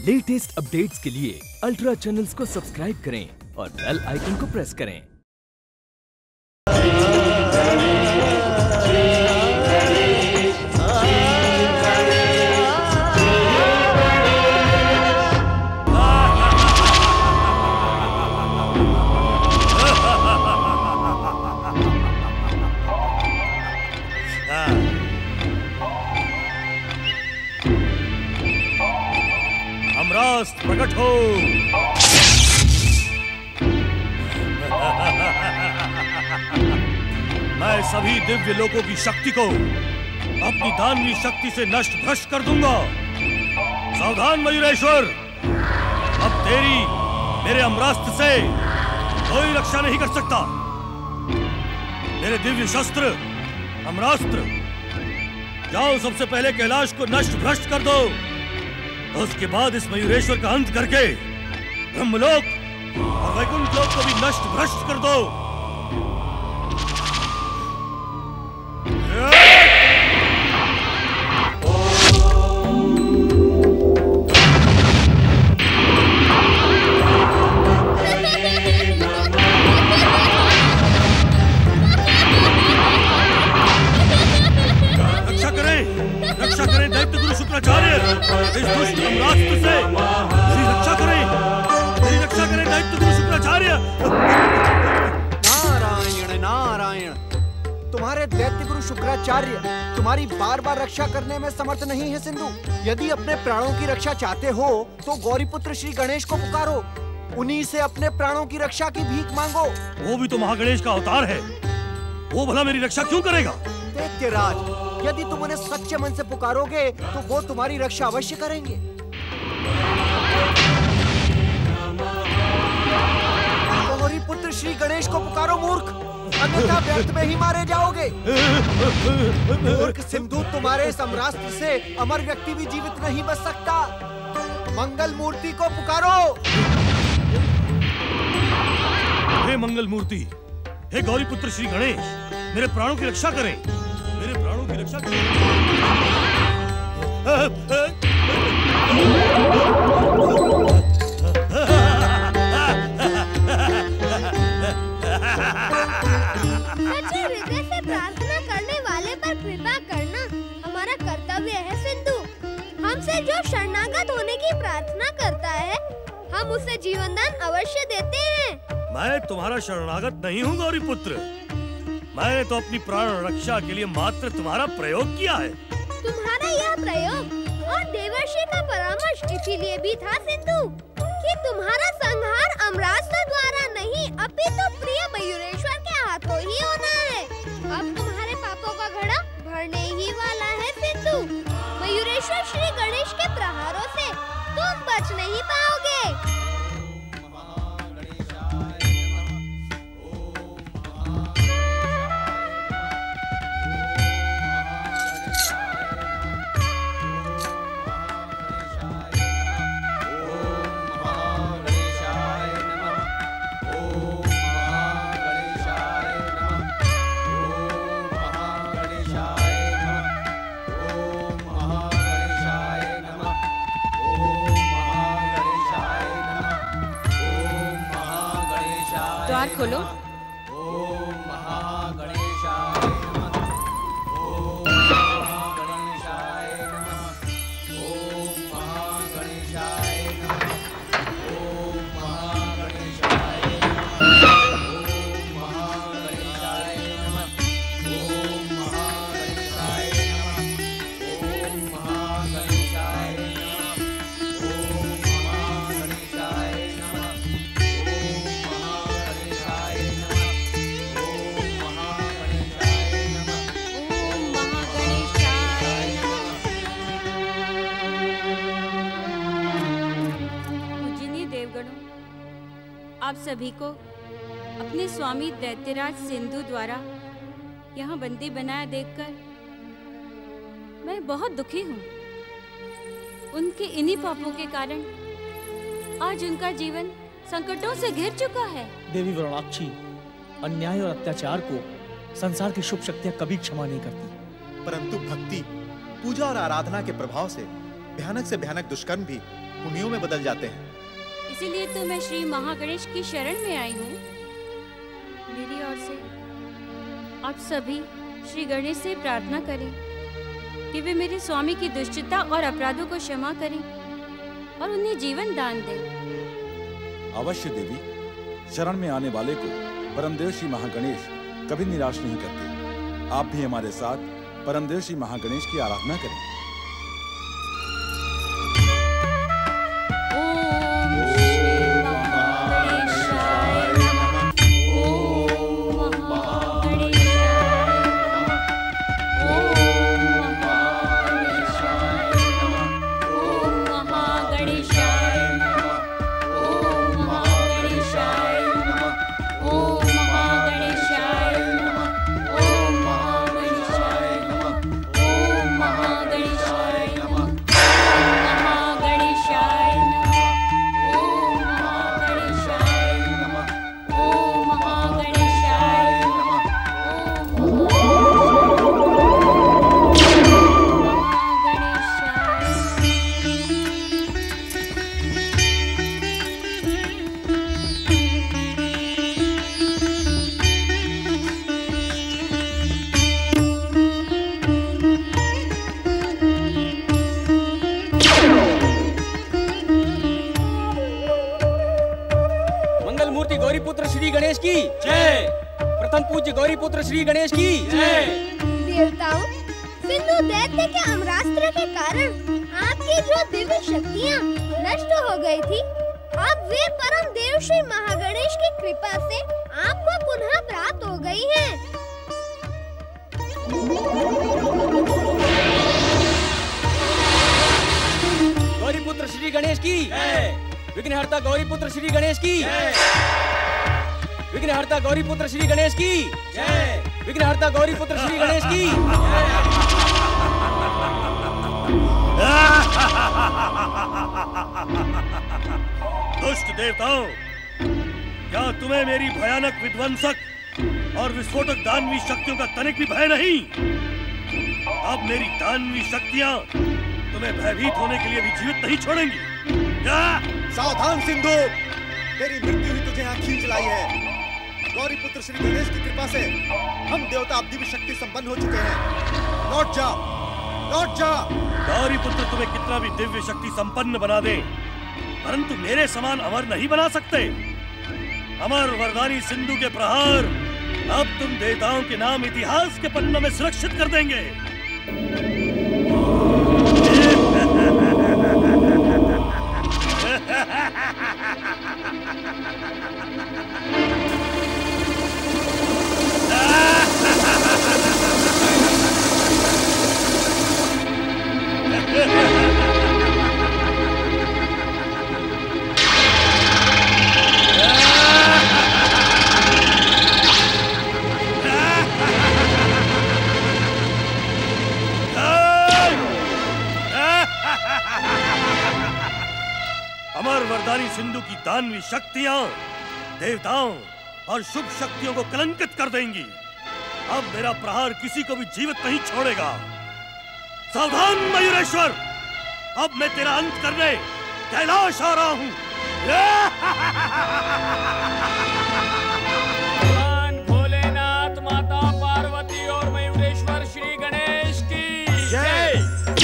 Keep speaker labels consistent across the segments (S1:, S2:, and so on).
S1: Latest updates के लिए ultra channels को सब्सक्राइब करें और बेल आइकन को प्रेस करें।
S2: अमरास्त प्रकट हो। मैं सभी दिव्य लोकों की शक्ति को अपनी दानवी शक्ति से नष्ट भ्रष्ट कर दूंगा। सावधान मयूरेश्वर, अब तेरी मेरे अमरास्त्र से कोई रक्षा नहीं कर सकता। मेरे दिव्य शस्त्र अमरास्त्र, जाओ सबसे पहले कैलाश को नष्ट भ्रष्ट कर दो। उसके बाद इस मयूरेश्वर का अंत करके ब्रह्मलोक और वैकुंठ लोक को भी नष्ट भ्रष्ट कर दो। रक्षा करें दैत्य गुरु शुक्राचार्य, इस दुष्ट अमरास्त्र से मेरी रक्षा करें, मेरी रक्षा करें दैत्य गुरु शुक्राचार्य।
S3: नारायण नारायण, तुम्हारे दैत्य गुरु शुक्राचार्य तुम्हारी बार बार रक्षा करने में समर्थ नहीं है सिंधु। यदि अपने प्राणों की रक्षा चाहते हो तो गौरीपुत्र श्री गणेश को पुकारो, उन्हीं से अपने प्राणों की रक्षा की भीख मांगो।
S2: वो भी तो महागणेश का अवतार है, वो भला मेरी रक्षा क्यों करेगा?
S3: दैत्यराज, यदि तुम उन्हें सच्चे मन से पुकारोगे तो वो तुम्हारी रक्षा अवश्य करेंगे। गौरी पुत्र श्री गणेश को पुकारो मूर्ख, अन्यथा व्यर्थ में ही मारे जाओगे। मूर्ख सिंधु, तुम्हारे इस अमरास्त्र से अमर व्यक्ति भी जीवित नहीं बच सकता। मंगल मूर्ति को पुकारो।
S2: हे मंगल मूर्ति, हे गौरी पुत्र श्री गणेश, मेरे प्राणों की रक्षा करें, मेरे प्राणों की रक्षा करें।
S4: सच्चे हृदय से प्रार्थना करने वाले पर कृपा करना हमारा कर्तव्य है सिंधु। हमसे जो शरणागत होने की प्रार्थना करता है, हम उसे जीवन दान अवश्य देते हैं।
S2: मैं तुम्हारा शरणागत नहीं हूँ गौरी पुत्र, मैंने तो अपनी प्राण रक्षा के लिए मात्र तुम्हारा प्रयोग किया है।
S4: तुम्हारा यह प्रयोग और देवर्षि का परामर्श इसीलिए भी था सिंधु कि तुम्हारा संहार अमरास्त्र द्वारा नहीं अपितु प्रिय मयूरेश्वर के हाथों ही होना है। अब तुम्हारे पापों का घड़ा भरने ही वाला है सिंधु। मयूरेश्वर श्री गणेश के प्रहारों से तुम बच नहीं पाओगे।
S5: द्वार खोलो।
S3: ओम महागणेशाय नमः, ओम महागणेशाय नमः, ओम महागणेशाय नमः, ओम महागणेशाय नमः, ओम महागणेशाय नमः, ओम महागणेशाय नमः, ओम महागणेशाय नमः, ओम महागणेशाय नमः।
S5: आप सभी को अपने स्वामी दैत्यराज सिंधु द्वारा यहाँ बंदी बनाया देखकर मैं बहुत दुखी हूँ। उनके इन्हीं पापों के कारण आज उनका जीवन संकटों से घिर चुका है।
S6: देवी वरुणाक्षी, अन्याय और अत्याचार को संसार की शुभ शक्तियां कभी क्षमा नहीं करती,
S7: परंतु भक्ति, पूजा और आराधना के प्रभाव से भयानक से भयानक दुष्कर्म भी पुण्यों में बदल जाते हैं।
S5: इसीलिए तो मैं श्री महागणेश की शरण में आई हूँ। मेरी ओर से आप सभी श्री गणेश से प्रार्थना करें कि वे मेरे स्वामी की दुष्टता और अपराधों को क्षमा करें और उन्हें जीवन दान दें।
S8: अवश्य देवी, शरण में आने वाले को परमदेव श्री महागणेश कभी निराश नहीं करते। आप भी हमारे साथ परमदेव श्री महागणेश की आराधना करें।
S9: पुत्र श्री गणेश की जय।
S4: देवताओं, सिंधु दैत्य के अमरास्त्र के कारण आपकी जो दिव्य शक्तियाँ नष्ट हो गई थी, अब वे परम देव श्री महागणेश की कृपा से आपको पुनः प्राप्त हो गई हैं।
S9: गौरी पुत्र श्री गणेश की जय। विघ्नहर्ता गौरी पुत्र श्री गणेश की जय। विघ्नहर्ता गौरी पुत्र श्री गणेश की जय। विघ्नहर्ता गौरी पुत्र श्री गणेश की
S2: दुष्ट देवताओं, क्या तुम्हें मेरी भयानक विध्वंसक और विस्फोटक दानवी शक्तियों का तनिक भी भय नहीं? अब मेरी दानवी शक्तियां तुम्हें भयभीत होने के लिए भी जीवित नहीं छोड़ेंगी।
S7: सावधान सिंधु, तेरी मृत्यु ही तुझे यहाँ खींच लाई है। गौरी पुत्र श्री गणेश की कृपा से हम देवता अब दिव्य शक्ति संपन्न हो चुके हैं। लौट जा, लौट जा।
S2: गौरी पुत्र तुम्हें कितना भी दिव्य शक्ति संपन्न बना दे, परंतु मेरे समान अमर नहीं बना सकते। अमर वरदानी सिंधु के प्रहार अब तुम देवताओं के नाम इतिहास के पन्नों में सुरक्षित कर देंगे। अमर वरदानी सिंधु की दानवी शक्तियां देवताओं और शुभ शक्तियों को कलंकित कर देंगी। अब मेरा प्रहार किसी को भी जीवित नहीं छोड़ेगा। सावधान मयूरेश्वर, अब मैं तेरा अंत करने कैलाश आ रहा हूं।
S9: भगवान भोलेनाथ, माता पार्वती और मयूरेश्वर श्री गणेश की जय।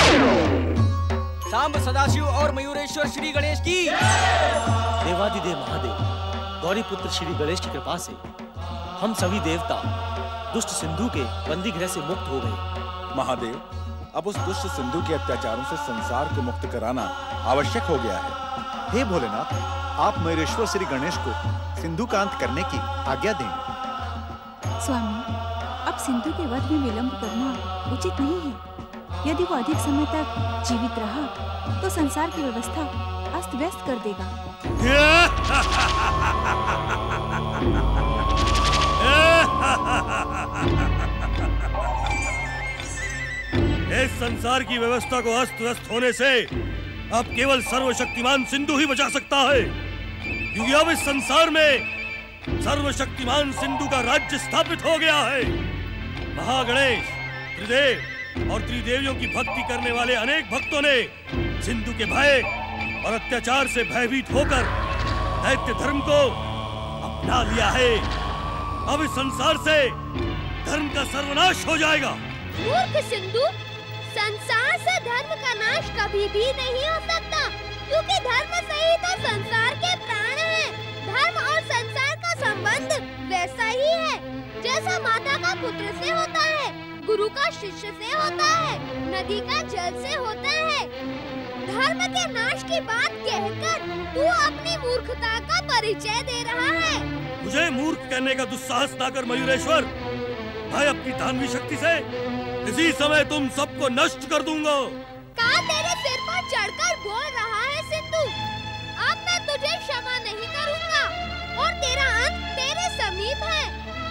S9: सांब सदाशिव और मयूरेश्वर श्री गणेश की
S6: देवादिदेव महादेव गौरी पुत्र श्री गणेश की कृपा से हम सभी देवता दुष्ट सिंधु के बंदी गृह से मुक्त हो गए।
S8: महादेव, अब उस दुष्ट सिंधु के अत्याचारों से संसार को मुक्त कराना आवश्यक हो गया है।
S7: हे भोलेनाथ, आप मयूरेश्वर श्री गणेश को सिंधु का अंत करने की आज्ञा दें।
S10: स्वामी, अब सिंधु के वध में विलंब करना उचित नहीं है। यदि वो अधिक समय तक जीवित रहा तो संसार की व्यवस्था अस्त व्यस्त कर देगा।
S2: इस संसार की व्यवस्था को अस्त व्यस्त होने से अब केवल सर्वशक्तिमान सिंधु ही बचा सकता है, क्योंकि अब इस संसार में सर्वशक्तिमान सिंधु का राज्य स्थापित हो गया है। महागणेश, त्रिदेव और त्रिदेवियों की भक्ति करने वाले अनेक भक्तों ने सिंधु के भय और अत्याचार से भयभीत होकर दैत्य धर्म को अपना लिया है। अब इस संसार से धर्म का सर्वनाश हो जाएगा।
S4: मूर्ख सिंधु, संसार से धर्म का नाश कभी भी नहीं हो सकता, क्योंकि धर्म से ही तो संसार के प्राण हैं। धर्म और संसार का संबंध वैसा ही है जैसा माता का पुत्र से होता है, गुरु का शिष्य से होता है, नदी का जल से होता है। धर्म के नाश की बात कहकर तू अपनी मूर्खता का परिचय दे रहा है।
S2: मुझे मूर्ख कहने का दुस्साहस ना कर मयूरेश्वर। मैं अपनी दानवी शक्ति से इसी समय तुम सबको नष्ट कर दूंगा।
S4: का तेरे सिर पर चढ़कर बोल रहा है सिंधु? अब मैं तुझे क्षमा नहीं करूंगा और तेरा अंत तेरे समीप है।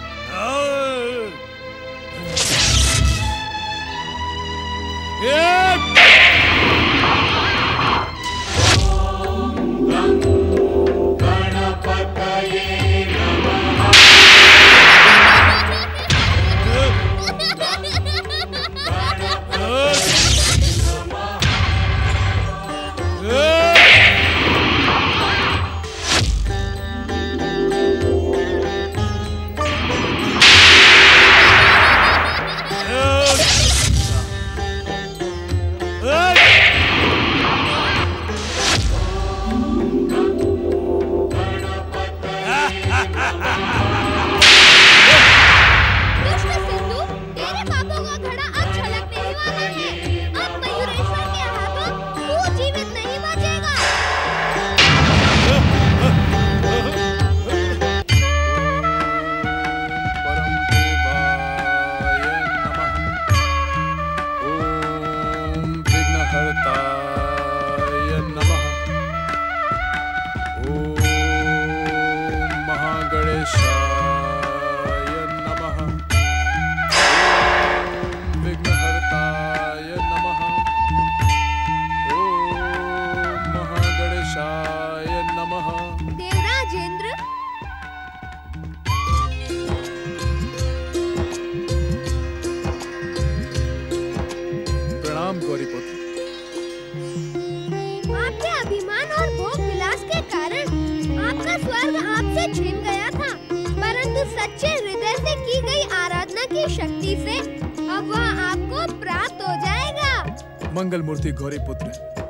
S11: मंगल मूर्ति गौरी पुत्र,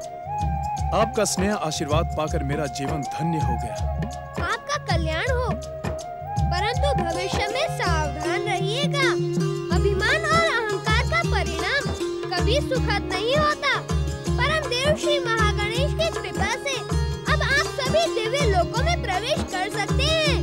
S11: आपका स्नेह आशीर्वाद पाकर मेरा जीवन धन्य हो गया।
S4: आपका कल्याण हो, परंतु भविष्य में सावधान रहिएगा। अभिमान और अहंकार का परिणाम कभी सुखद नहीं होता। परम देव श्री महागणेश की कृपा से अब आप सभी दिव्य लोकों में प्रवेश कर सकते हैं।